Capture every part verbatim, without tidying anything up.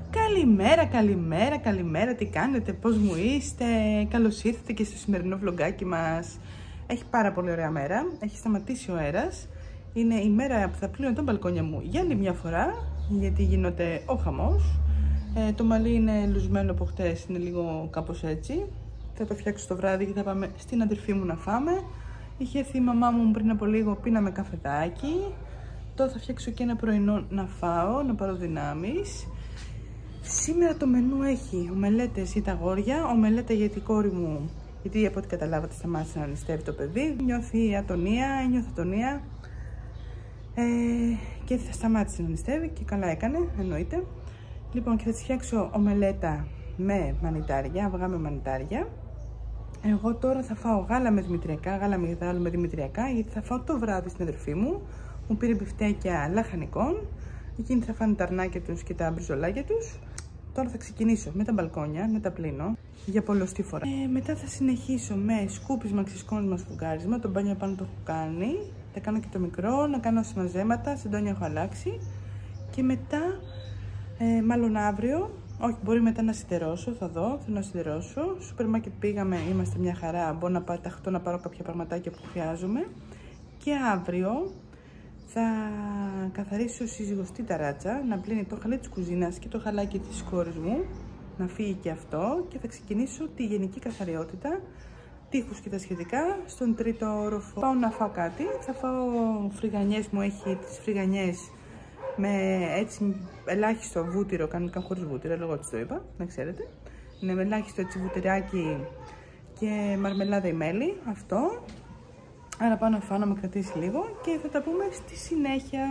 Καλημέρα, καλημέρα, καλημέρα, τι κάνετε, πώς μου είστε, καλώς ήρθατε και στο σημερινό βλογκάκι μας. Έχει πάρα πολύ ωραία μέρα, έχει σταματήσει ο αέρας. Είναι η μέρα που θα πλύνω τα μπαλκόνια μου για άλλη μια φορά, γιατί γίνονται ο χαμός. Ε, το μαλλί είναι λουσμένο από χτες, είναι λίγο κάπως έτσι. Θα το φτιάξω το βράδυ και θα πάμε στην αδερφή μου να φάμε. Είχε έρθει η μαμά μου πριν από λίγο, πίναμε καφεδάκι. Τώρα θα φτιάξω και ένα πρωινό να φάω, να πάρω δυνάμεις. Σήμερα το μενού έχει ομελέτες ή τα αγόρια, ομελέτα για την κόρη μου, γιατί από ό,τι καταλάβατε σταμάτησε να νηστεύει το παιδί. Νιώθει ατονία, ένιωθε ατονία ε, και θα σταμάτησε να νηστεύει και καλά έκανε, εννοείται. Λοιπόν, και θα της φτιάξω ομελέτα με μανιτάρια, αυγά με μανιτάρια. Εγώ τώρα θα φάω γάλα με δημητριακά, γάλα μυγδάλου με δημητριακά, γιατί θα φάω το βράδυ στην αδερφή μου. Μου πήρε μπιφτέκια λαχανικών. Εκείνοι θα φάνε τα αρνάκια τους και τα μπριζολάκια τους. Τώρα θα ξεκινήσω με τα μπαλκόνια, να τα πλύνω για πολλωστή φορά. Ε, μετά θα συνεχίσω με σκούπισμα, ξυσκόνισμα, σφουγγάρισμα. Το μπάνιο πάνω το έχω κάνει. Θα κάνω και το μικρό, να κάνω συμμαζέματα. Σεντόνια έχω αλλάξει. Και μετά, ε, μάλλον αύριο, όχι, μπορεί μετά να σιδερώσω, θα δω, θέλω να σιδερώσω. Σούπερ μάρκετ πήγαμε, είμαστε μια χαρά. Μπορώ να ταχτώ να πάρω κάποια πραγματάκια που χρειάζομαι. Και αύριο θα καθαρίσω συζυγωστή ταράτσα, να πλύνει το χαλί της κουζίνας και το χαλάκι της κόρης μου, να φύγει και αυτό, και θα ξεκινήσω τη γενική καθαριότητα, τοίχους και τα σχετικά, στον τρίτο όροφο. Πάω να φάω κάτι, θα φάω φρυγανιές, μου έχει τις φρυγανιές με έτσι ελάχιστο βούτυρο, κανονικά χωρίς βούτυρο, λόγω της το είπα, να ξέρετε. Είναι με ελάχιστο έτσι βουτυράκι και μαρμελάδα ή μέλι, αυτό. Άρα πάω να φάω, να με κρατήσει λίγο και θα τα πούμε στη συνέχεια.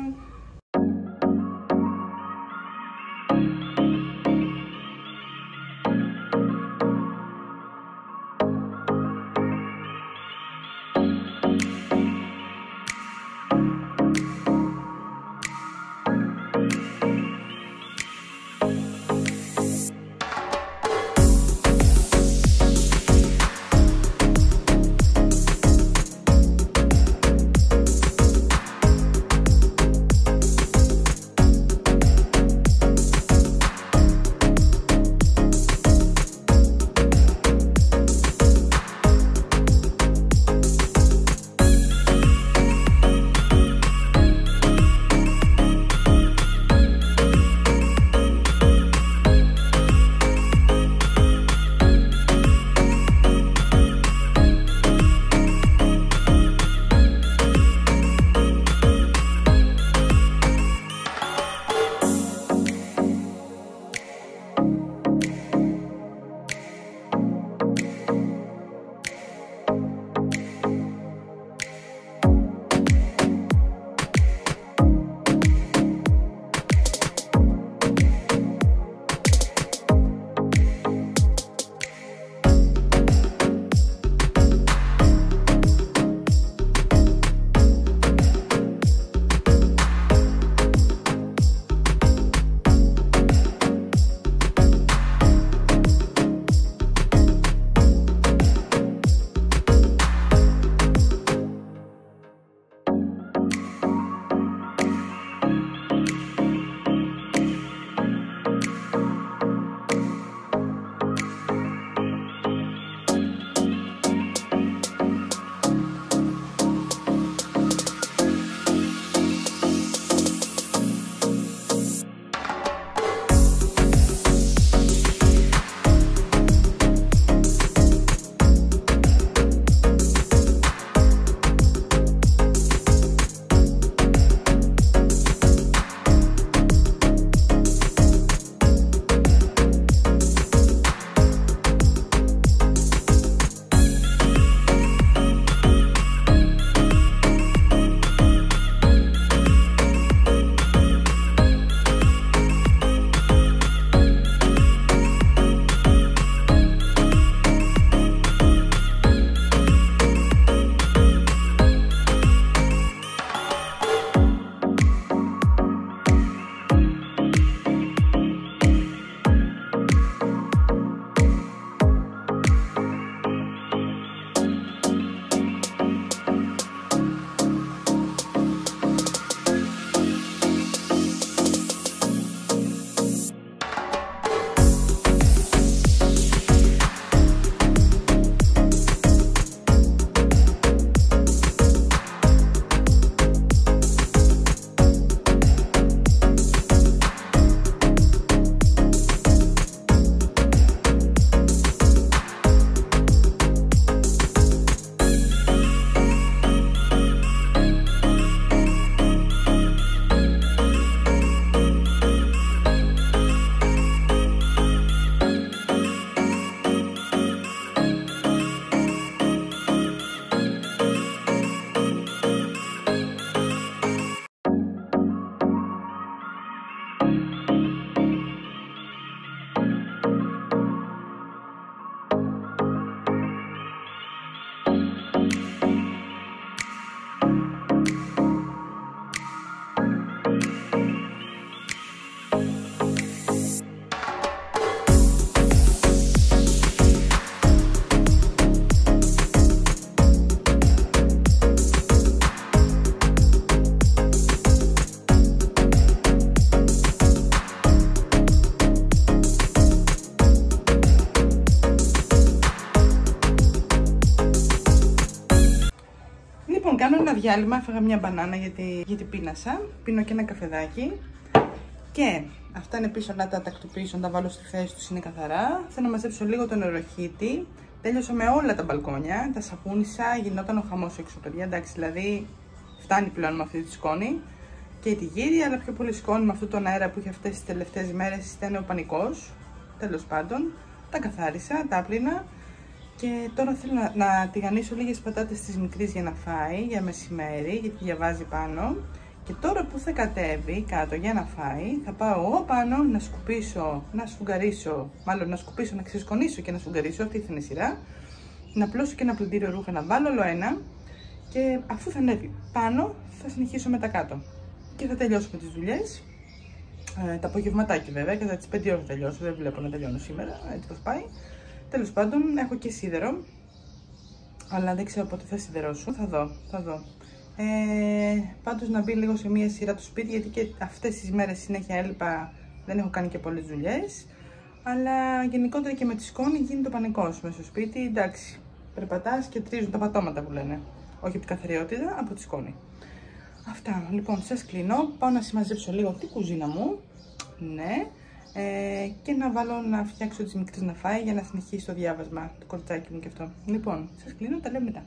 διάλειμμα, έφαγα μια μπανάνα γιατί, γιατί πείνασα. Πίνω και ένα καφεδάκι. Και αυτά είναι πίσω, να τα τακτοποιήσω, να τα βάλω στη θέση τους, είναι καθαρά. Θέλω να μαζέψω λίγο τον νεροχύτη. Τέλειωσα με όλα τα μπαλκόνια, τα σαπούνισα, γινόταν ο χαμός έξω, παιδιά. Εντάξει, δηλαδή φτάνει πλέον με αυτή τη σκόνη. Και τη γύρι, αλλά πιο πολύ σκόνη με αυτόν τον αέρα που είχε αυτές τις τελευταίες μέρες, ήταν ο πανικός. Τέλος πάντων, τα καθάρισα, τα άπλυνα. Και τώρα θέλω να, να τηγανίσω λίγες πατάτες της μικρής για να φάει για μεσημέρι, γιατί διαβάζει πάνω. Και τώρα που θα κατέβει κάτω για να φάει, θα πάω εγώ πάνω να σκουπίσω, να σφουγγαρίσω, μάλλον να σκουπίσω, να ξεσκονίσω και να σφουγγαρίσω, αυτή είναι η σειρά. Να πλώσω και ένα πλυντήριο ρούχα, να βάλω όλο ένα. Και αφού θα ανέβει πάνω, θα συνεχίσω με τα κάτω. Και θα τελειώσω με τις δουλειές. Ε, τα απογευματάκι βέβαια, κατά τις πέντε ώρα θα τελειώσω, δεν βλέπω να τελειώνω σήμερα, έτσι πως πάει. Τέλος πάντων, έχω και σίδερο, αλλά δεν ξέρω πότε θα σιδερώσω, θα δω, θα δω. Ε, πάντως να μπει λίγο σε μία σειρά το σπίτι, γιατί και αυτές τις μέρες συνέχεια έλειπα, δεν έχω κάνει και πολλές δουλειές. Αλλά γενικότερα και με τη σκόνη γίνεται ο πανικός μέσα στο σπίτι, εντάξει, περπατάς και τρίζουν τα πατώματα που λένε. Όχι από την καθαριότητα, από τη σκόνη. Αυτά, λοιπόν, σας κλείνω, πάω να συμμαζέψω λίγο την κουζίνα μου, ναι. Ε, και να βάλω να φτιάξω τις μικρές να φάει για να συνεχίσει το διάβασμα, το κοριτσάκι μου και αυτό. Λοιπόν, σας κλείνω, τα λέμε μετά.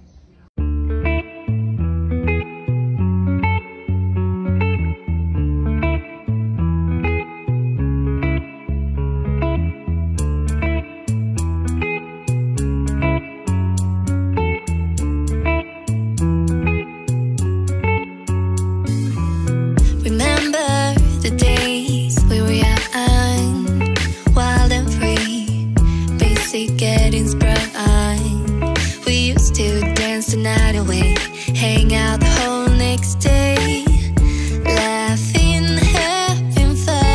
Getting sprung, we used to dance the night away, hang out the whole next day, laughing, having fun.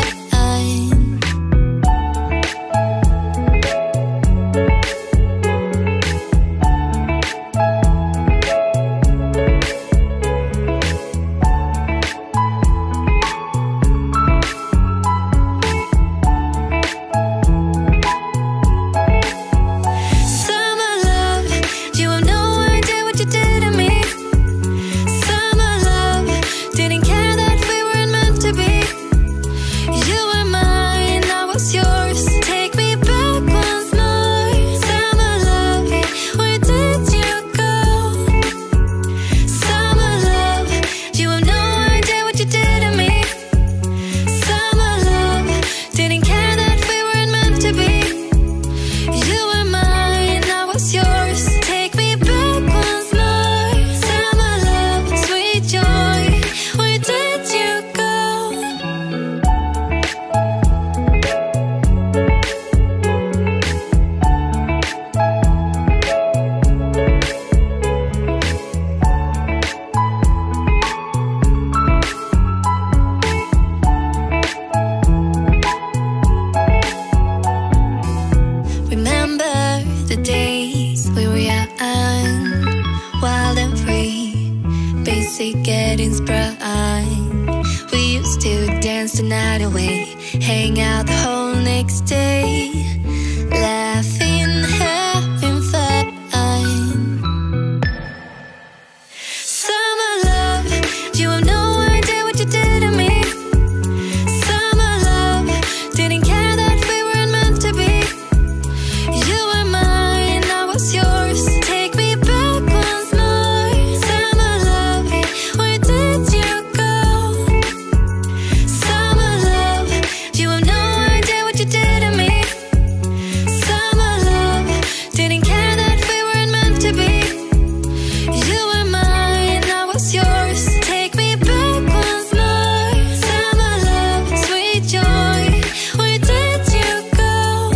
Getting sprung, we used to dance the night away, hang out the whole next day, laughing, having fun. Summer love, you have no idea what you did to me. Summer love, didn't care that we weren't meant to be. You were mine, I was yours. Take me back once more. Summer love, where did you go? Summer love, you have no idea what you did to me. Summer love, didn't care that we weren't meant to be. You were mine, I was yours. Take me back once more. Summer love, sweet joy, where did you go?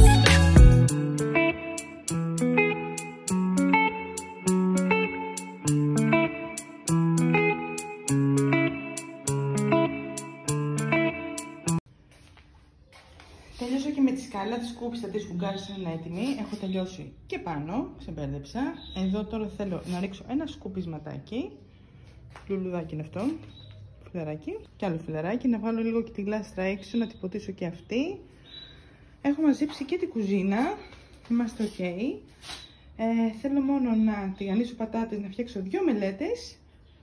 Τελειώσα και με τη σκάλα, τη σκούπισα, τη σφουγγάρισα, είναι έτοιμη. Έχω τελειώσει και πάνω, σε μπέρδεψα. Εδώ τώρα θέλω να ρίξω ένα σκουπισματάκι. Λουλουδάκι είναι αυτό. Φιλαράκι. Και άλλο φιλαράκι. Να βάλω λίγο και τη γλάστρα έξω, να την ποτίσω και αυτή. Έχω μαζέψει και την κουζίνα. Είμαστε ok. Ε, θέλω μόνο να τηγανίσω πατάτες, να φτιάξω δύο μελέτες.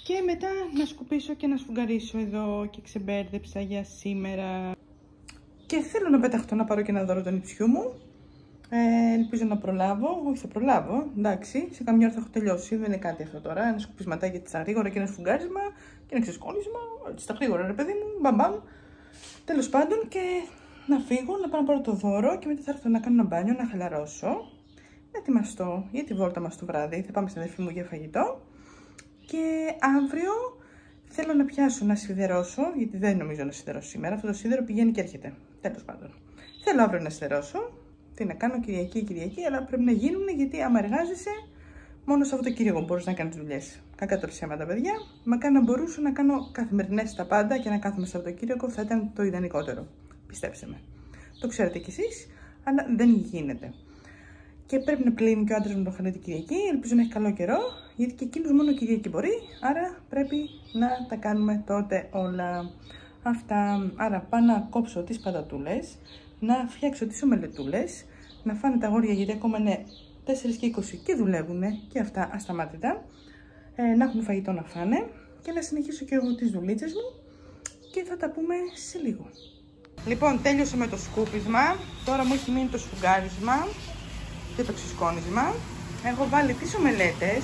Και μετά να σκουπίσω και να σφουγγαρίσω εδώ και ξεμπέρδεψα για σήμερα. Και θέλω να πεταχτώ να πάρω και ένα δώρο τον νηψιού μου. Ε, ελπίζω να προλάβω. Όχι, θα προλάβω. Εντάξει, σε καμιά ώρα θα έχω τελειώσει. Δεν είναι κάτι αυτό τώρα. Ένα σκουπισματάκι στα γρήγορα και ένα σφουγγάρισμα και ένα ξεσκόνισμα. Στα γρήγορα, ρε παιδί μου. Μπαμπαμ. Τέλος πάντων, και να φύγω, να πάω να πάρω το δώρο και μετά θα έρθω να κάνω ένα μπάνιο, να χαλαρώσω. Να ετοιμαστώ για τη βόλτα μας το βράδυ. Θα πάμε στην αδερφή μου για φαγητό. Και αύριο θέλω να πιάσω να σιδερώσω, γιατί δεν νομίζω να σιδερώσω σήμερα. Αυτό το σίδερο πηγαίνει και έρχεται. Τέλος πάντων. Θέλω αύριο να σιδερώσω. Τι να κάνω, Κυριακή, Κυριακή, αλλά πρέπει να γίνουν, γιατί άμα εργάζεσαι, μόνο Σαββατοκύριακο μπορείς να κάνεις δουλειές. Κακά τα ψέματα, παιδιά. Μακάρι να μπορούσα να κάνω καθημερινές τα πάντα και να κάθομαι Σαββατοκύριακο, θα ήταν το ιδανικότερο. Πιστέψτε με. Το ξέρετε κι εσείς, αλλά δεν γίνεται. Και πρέπει να πλύνει και ο άντρας μου το χαλί την Κυριακή. Ελπίζω να έχει καλό καιρό, γιατί και εκείνος μόνο Κυριακή μπορεί. Άρα πρέπει να τα κάνουμε τότε όλα αυτά. Άρα πάω να κόψω τις πατατούλες, να φτιάξω τις ομελετούλες, να φάνε τα αγόρια, γιατί ακόμα είναι τέσσερα και είκοσι και δουλεύουν και αυτά ασταμάτητα. Ε, να έχουν φαγητό να φάνε και να συνεχίσω και εγώ τις δουλίτσες μου και θα τα πούμε σε λίγο. Λοιπόν, τέλειωσα με το σκούπισμα. Τώρα μου έχει μείνει το σφουγγάρισμα και το ξεσκόνισμα. Έχω βάλει τις ομελέτες.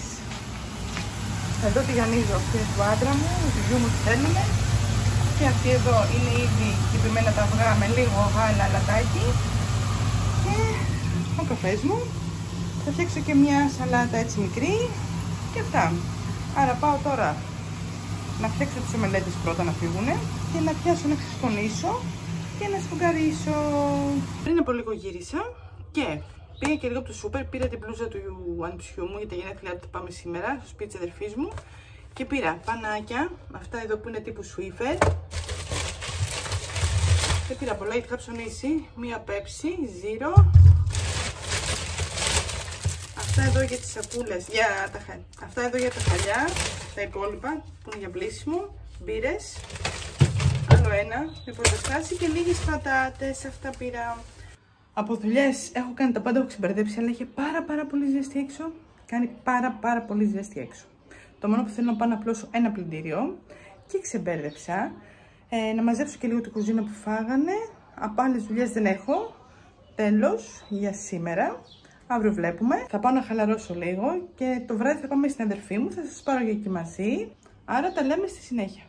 Εδώ τηγανίζω, αυτή είναι του άντρα μου, του γιού μου τη θέλουν. Και αυτή εδώ είναι ήδη κυπημένα τα αυγά με λίγο γάλα, λατάκι. Και ο καφές μου. Θα φτιάξω και μια σαλάτα έτσι μικρή και αυτά. Άρα πάω τώρα να φτιάξω τις ομελέτες πρώτα να φύγουν και να πιάσω να ξεσκονίσω και να σφουγγαρίσω. Πριν από λίγο γύρισα και πήγα και λίγο από το σούπερ, πήρα την μπλούζα του ανιψιού μου για τα γενέθλιά του, θα πάμε σήμερα στο σπίτι της αδερφής μου. Και πήρα πανάκια, αυτά εδώ που είναι τύπου Swiffer. Και πήρα πολλά γιατί είχα ψωνίσει, μία πέψη, ζύρο. Αυτά εδώ για τις σακούλες, για τα χαλιά. Αυτά εδώ για τα χαλιά, τα υπόλοιπα που είναι για πλήσιμο, μπύρες. Άλλο ένα, με πρωτοστάση και λίγες πατάτες, αυτά πήρα. Από δουλειές έχω κάνει τα πάντα, έχω ξεμπερδέψει, αλλά είχε πάρα πάρα πολύ ζέστη έξω. Κάνει πάρα πάρα πολύ ζέστη έξω. Το μόνο που θέλω να πάω να απλώσω ένα πλυντήριο και ξεμπέρδεψα. Ε, να μαζέψω και λίγο την κουζίνα που φάγανε. Από άλλες δουλειές δεν έχω. Τέλος για σήμερα. Αύριο βλέπουμε. Θα πάω να χαλαρώσω λίγο και το βράδυ θα πάμε στην αδερφή μου. Θα σας πάρω για εκεί μαζί. Άρα τα λέμε στη συνέχεια.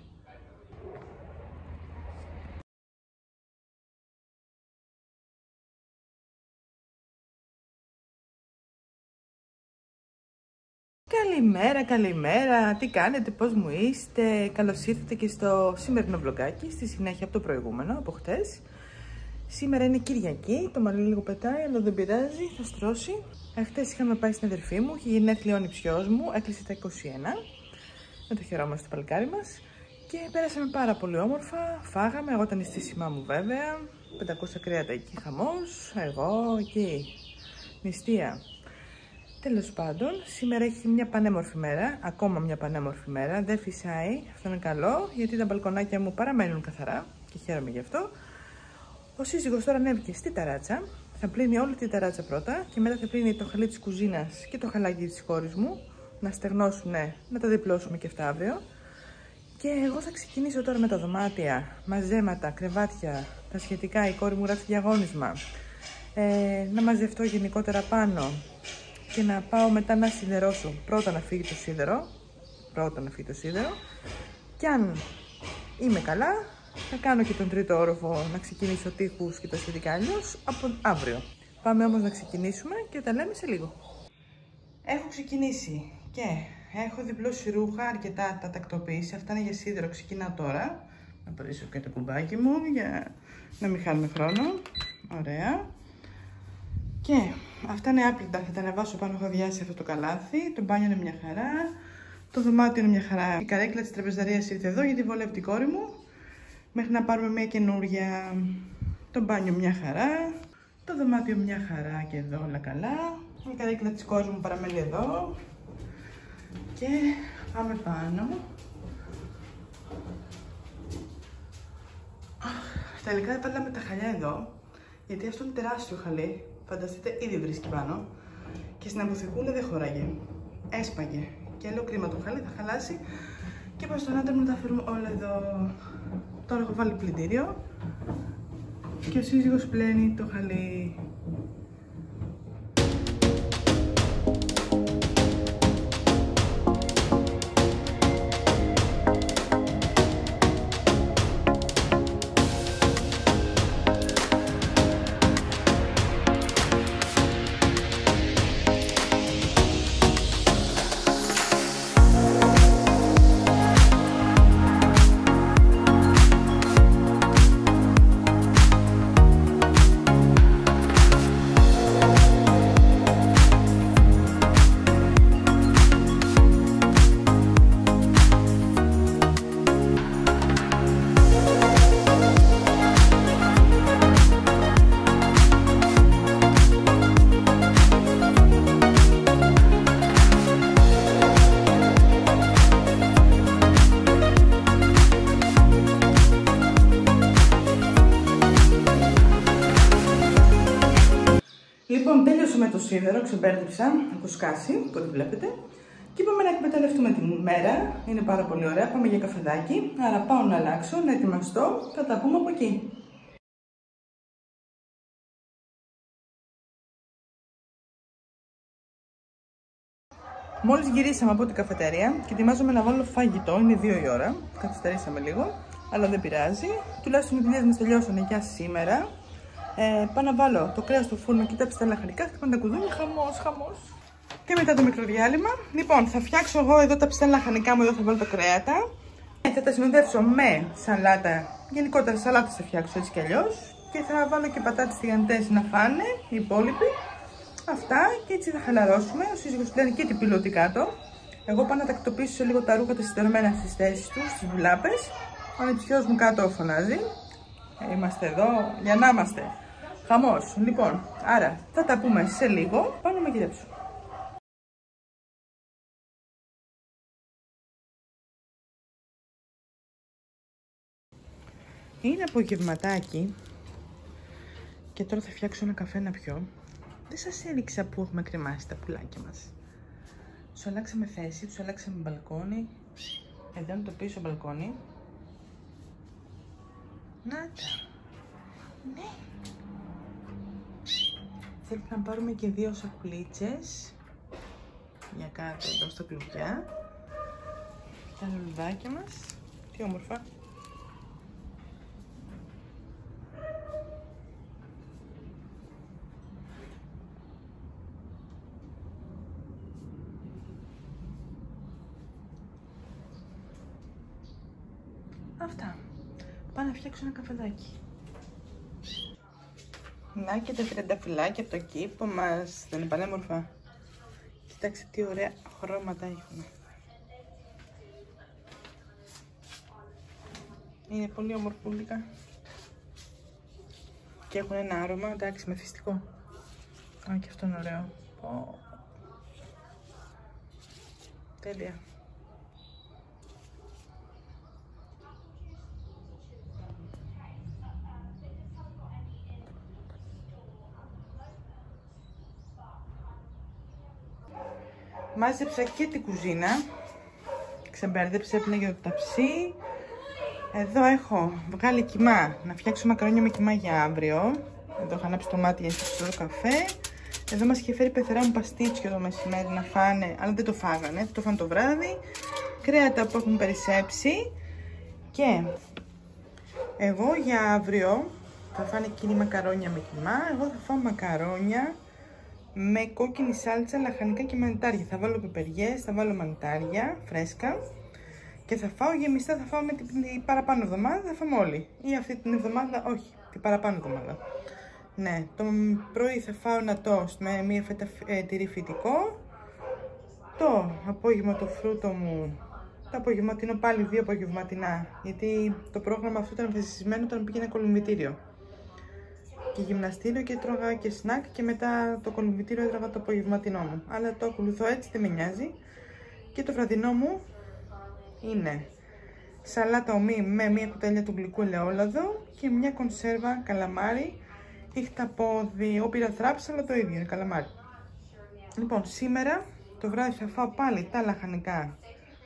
Καλημέρα, καλημέρα, τι κάνετε, πώς μου είστε, καλώς ήρθατε και στο σημερινό vlogάκι, στη συνέχεια από το προηγούμενο, από χτες. Σήμερα είναι Κυριακή, το μαλλί λίγο πετάει, αλλά δεν πειράζει, θα στρώσει. Χτες είχαμε πάει στην αδερφή μου, είχε γενέθλια ο νηψιός μου, έκλεισε τα είκοσι ένα. Δεν το χαιρόμαστε το παλικάρι μας. Και πέρασαμε πάρα πολύ όμορφα, φάγαμε, εγώ ήταν η στήσιμά μου βέβαια, πεντακόσια κρέατα εκεί χαμός, εγώ εκεί, νηστεία. Τέλος πάντων, σήμερα έχει μια πανέμορφη μέρα, ακόμα μια πανέμορφη μέρα, δεν φυσάει, αυτό είναι καλό, γιατί τα μπαλκονάκια μου παραμένουν καθαρά και χαίρομαι γι' αυτό. Ο σύζυγος τώρα ανέβηκε στη ταράτσα, θα πλύνει όλη τη ταράτσα πρώτα και μετά θα πλύνει το χαλί της κουζίνας και το χαλάκι της κόρης μου, να στεγνώσουνε, να τα διπλώσουμε και αυτά αύριο. Και εγώ θα ξεκινήσω τώρα με τα δωμάτια, μαζέματα, κρεβάτια, τα σχετικά, η κόρη μου γράφει διαγώνισμα, ε, να μαζευτώ γενικότερα πάνω. Και να πάω μετά να σιδερώσω. Πρώτα να φύγει το σίδερο. Πρώτα να φύγει το σίδερο. Και αν είμαι καλά, θα κάνω και τον τρίτο όροφο να ξεκινήσω τείχους και τα σχετικά, αλλιώς από αύριο. Πάμε όμως να ξεκινήσουμε και τα λέμε σε λίγο. Έχω ξεκινήσει και έχω διπλώσει ρούχα αρκετά, τα τακτοποιήσει. Αυτά είναι για σίδερο. Ξεκινάω τώρα. Να πατήσω και το κουμπάκι μου για να μην χάνουμε χρόνο. Ωραία. Και αυτά είναι άπλυτα, θα τα ανεβάσω πάνω, έχω αδειάσει αυτό το καλάθι. Το μπάνιο είναι μια χαρά. Το δωμάτιο είναι μια χαρά. Η καρέκλα της τραπεζαρίας ήρθε εδώ γιατί βολεύει την κόρη μου. Μέχρι να πάρουμε μια καινούρια. Το μπάνιο μια χαρά. Το δωμάτιο μια χαρά και εδώ όλα καλά. Η καρέκλα της κόρης μου παραμένει εδώ. Και πάμε πάνω. Τελικά έβαλα τα χαλιά εδώ. Γιατί αυτό είναι τεράστιο χαλί. Φανταστείτε, ήδη βρίσκει πάνω. Και στην αποθηκούλα δεν χωράγε. Έσπαγε. Και λέω κρίμα το χαλί, θα χαλάσει. Και προς τον άντρα μου τα φέρουμε όλα εδώ. Τώρα έχω βάλει πλυντήριο και ο σύζυγος πλένει το χαλί. Λοιπόν, τέλειωσα με το σίδερο, ξεμπέρδεψα, έχω σκάσει, που το βλέπετε. Και είπαμε να εκμεταλλευτούμε τη μέρα, είναι πάρα πολύ ωραία, πάμε για καφεδάκι. Άρα πάω να αλλάξω, να ετοιμαστώ, θα τα πούμε από εκεί. Μόλις γυρίσαμε από την καφετερία και ετοιμάζομαι να βάλω φαγητό, είναι δύο η ώρα, καθυστερήσαμε λίγο, αλλά δεν πειράζει. Τουλάχιστον οι δουλειές μας τελειώσανε για σήμερα. Ε, πάω να βάλω το κρέας στο φούρνο, κοιτάξτε τα λαχανικά, χτυπάνε τα κουδούνια, χαμός, χαμός. Και μετά το μικρό διάλειμμα, λοιπόν, θα φτιάξω εγώ εδώ τα ψητά λαχανικά μου, εδώ θα βάλω τα κρέατα. Ε, θα τα συνοδεύσω με σαλάτα, γενικότερα σαλάτες θα φτιάξω έτσι κι αλλιώς. Και θα βάλω και πατάτες τηγανιτές να φάνε οι υπόλοιποι. Αυτά και έτσι θα χαλαρώσουμε. Ο σύζυγος πλένει και την πυλώτη κάτω. Εγώ πάω να τακτοποιήσω σε λίγο τα ρούχα τα σιδερωμένα στις θέσεις τους, στις ντουλάπες. Ο ανιψιός μου κάτω φωνάζει. Είμαστε εδώ για να είμαστε. Χαμός. Λοιπόν, άρα θα τα πούμε σε λίγο. Πάω να μαγειρέψω. Είναι απογευματάκι και τώρα θα φτιάξω ένα καφέ να πιω. Δεν σας έδειξα που έχουμε κρεμάσει τα πουλάκια μας. Τους αλλάξαμε θέση, τους αλλάξαμε μπαλκόνι. Εδώ είναι το πίσω μπαλκόνι. Να τα. Ναι. Θέλουμε να πάρουμε και δύο σακουλίτσες για κάτω εδώ στα κλουβιά. Τα λουλουδάκια μας. Τι όμορφα. Αυτά. Πάω να φτιάξω ένα καφεδάκι. Να και τα τριανταφυλλάκια από το κήπο μας. Δεν είναι πανέμορφα? Κοιτάξτε τι ωραία χρώματα έχουν. Είναι πολύ ομορφούλικα. Και έχουν ένα άρωμα, εντάξει, μεθυστικό. Α, και αυτό είναι ωραίο. Oh. Τέλεια. Μάζεψα και την κουζίνα, ξεμπέρδεψα, έπλεγε το ταψί. Εδώ έχω βγάλει κιμά, να φτιάξω μακαρόνια με κιμά για αύριο. Εδώ έχω ανάψει το μάτι για να φτιάξω το καφέ. Εδώ μας είχε φέρει πεθερά μου παστίτσιο το μεσημέρι να φάνε, αλλά δεν το φάγανε, το φάνε το βράδυ. Κρέατα που έχουν περισσέψει. Και εγώ για αύριο θα φάνε εκείνη μακαρόνια με κιμά, εγώ θα φάω μακαρόνια με κόκκινη σάλτσα, λαχανικά και μανιτάρια. Θα βάλω πιπεριές, θα βάλω μανιτάρια φρέσκα και θα φάω γεμιστά, θα φάω με την παραπάνω εβδομάδα, θα φάμε όλοι. Ή αυτή την εβδομάδα, όχι, την παραπάνω εβδομάδα. Ναι, το πρωί θα φάω ένα τόστ με μία φέτα ε, τυρί φυτικό. Το απόγευμα το φρούτο μου, το απογευματινό πάλι δύο απογευματινά, γιατί το πρόγραμμα αυτό ήταν βασισμένο όταν πήγαινα κολυμβητήριο και γυμναστήριο και τρώγα και σνακ και μετά το κολυμβητήριο έτρωγα το απογευματινό μου. Αλλά το ακολουθώ έτσι, δεν με νοιάζει. Και το βραδινό μου είναι σαλάτα ομή με μια κουταλιά του γλυκού ελαιόλαδο και μια κονσέρβα καλαμάρι, ηχταπόδι, όπειρα θράψη, αλλά το ίδιο είναι καλαμάρι. Λοιπόν, σήμερα το βράδυ θα φάω πάλι τα λαχανικά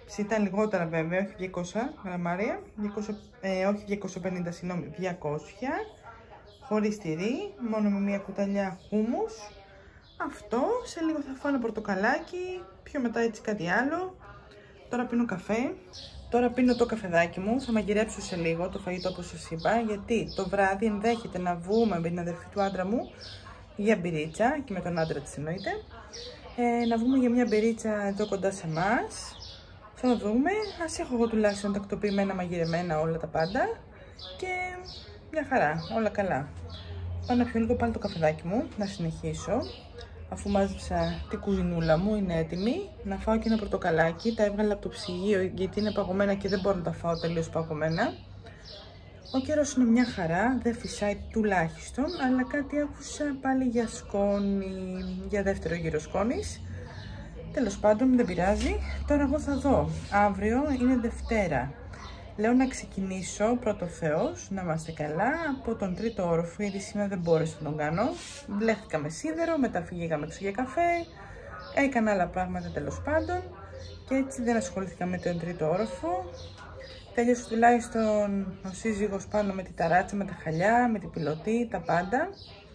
Ψητά λιγότερα βέβαια, όχι διακόσια γραμμάρια, διακόσια, ε, όχι διακόσια πενήντα, συγγνώμη, διακόσια. Χωρίς τυρί, μόνο με μία κουταλιά χούμους. Αυτό, σε λίγο θα φάω ένα πορτοκαλάκι, πιο μετά έτσι κάτι άλλο. Τώρα πίνω καφέ. Τώρα πίνω το καφεδάκι μου, θα μαγειρέψω σε λίγο το φαγητό όπως σας είπα, γιατί το βράδυ ενδέχεται να βγούμε με την αδερφή του άντρα μου για μπυρίτσα, και με τον άντρα της εννοείται. Ε, να βγούμε για μια μπυρίτσα εδώ κοντά σε εμάς. Θα δούμε, ας έχω εγώ τουλάχιστον τακτοποιημένα, μαγειρεμένα όλα τα πάντα και μια χαρά, όλα καλά. Πάω να πιω λίγο πάλι το καφεδάκι μου, να συνεχίσω. Αφού μάζεψα την κουζινούλα μου, είναι έτοιμη. Να φάω και ένα πορτοκαλάκι, τα έβγαλα από το ψυγείο γιατί είναι παγωμένα και δεν μπορώ να τα φάω τελείως παγωμένα. Ο καιρός είναι μια χαρά, δεν φυσάει τουλάχιστον, αλλά κάτι άκουσα πάλι για σκόνη, για δεύτερο γύρο σκόνης. Τέλος πάντων, δεν πειράζει. Τώρα εγώ θα δω. Αύριο είναι Δευτέρα. Λέω να ξεκινήσω, πρώτο Θεός, να είμαστε καλά, από τον τρίτο όροφο, γιατί σήμερα δεν μπόρεσα να τον κάνω. Μπλέχτηκα με σίδερο, μετά φύγαμε έξω για καφέ, έκανα άλλα πράγματα τέλος πάντων και έτσι δεν ασχολήθηκα με τον τρίτο όροφο. Τέλειωσε τουλάχιστον ο σύζυγος πάνω με τη ταράτσα, με τα χαλιά, με την πιλωτή, τα πάντα.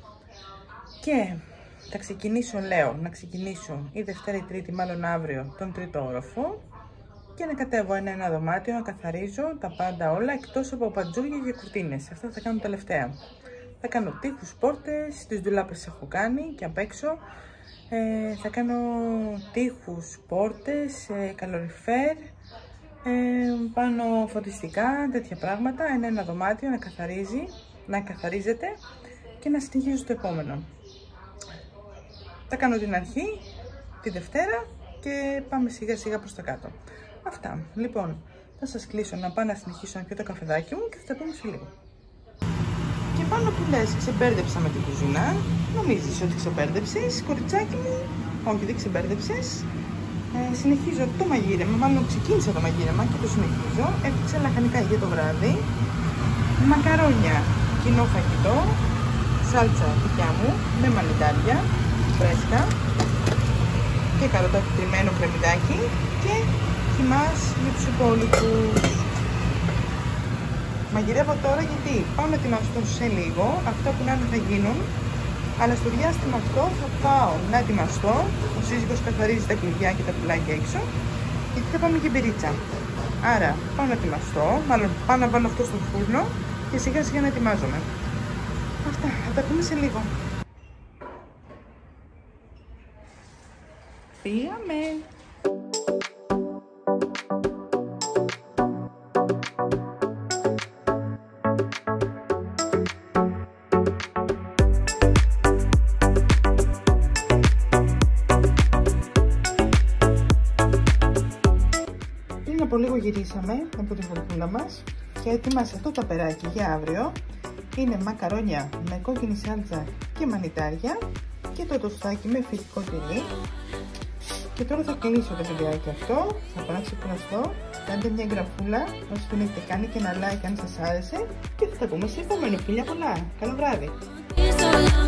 Και θα ξεκινήσω, λέω, να ξεκινήσω η Δευτέρα ή Τρίτη, μάλλον αύριο, τον τρίτο όροφο. Και να κατέβω ένα-ένα δωμάτιο, να καθαρίζω τα πάντα όλα, εκτός από παντζούρια και κουρτίνες. Αυτά θα κάνω τελευταία. Θα κάνω τοίχους, πόρτες, τις ντουλάπες έχω κάνει και απ' έξω. Ε, θα κάνω τοίχους, πόρτες, ε, καλοριφέρ, ε, πάνω φωτιστικά, τέτοια πράγματα. Ένα-ένα δωμάτιο να καθαρίζει, να καθαρίζεται και να συνεχίζω στο επόμενο. Θα κάνω την αρχή, τη Δευτέρα και πάμε σιγά σιγά προς τα κάτω. Αυτά. Λοιπόν, θα σας κλείσω να πάω να συνεχίσω να πιω το καφεδάκι μου και θα τα πούμε σε λίγο. Και πάνω που λες, ξεμπέρδεψα με την κουζίνα. Νομίζεις ότι ξεμπέρδεψες, κοριτσάκι μου? Όχι, δεν ξεμπέρδεψες. Ε, συνεχίζω το μαγείρεμα, μάλλον ξεκίνησα το μαγείρεμα και το συνεχίζω. Έφτιαξα λαχανικά για το βράδυ. Μακαρόνια, κοινό φαγητό. Σάλτσα δικιά μου με μανιτάρια φρέσκα. Και καροτάκι τριμμένο κρεμμυδάκι και χυμάς με τους υπόλοιπους. Μαγειρεύω τώρα γιατί πάω να ετοιμαστώ σε λίγο, αυτά που να είναι θα γίνουν, αλλά στο διάστημα αυτό θα πάω να ετοιμαστώ. Ο σύζυγος καθαρίζει τα κλειδιά και τα πουλάκια έξω, γιατί θα πάμε και μπυρίτσα. Άρα πάω να ετοιμαστώ, μάλλον πάω να βάλω αυτό στο φούρνο και σιγά σιγά να ετοιμάζομαι. Αυτά, θα τα πούμε σε λίγο. Πήγαμε! Πριν από λίγο γυρίσαμε από την βολκούλα μας και ετοίμασα αυτό το περάκι για αύριο. Είναι μακαρόνια με κόκκινη σάλτσα και μανιτάρια και το τοστάκι με φυτικό τυρί. Και τώρα θα κλείσω το βιντεάκι αυτό, θα πάω να ξεκουραστώ, κάντε μια εγγραφούλα όσοι δεν έχετε κάνει και ένα like αν σας άρεσε και θα τα πούμε σε επόμενο. Φιλιά πολλά, καλό βράδυ!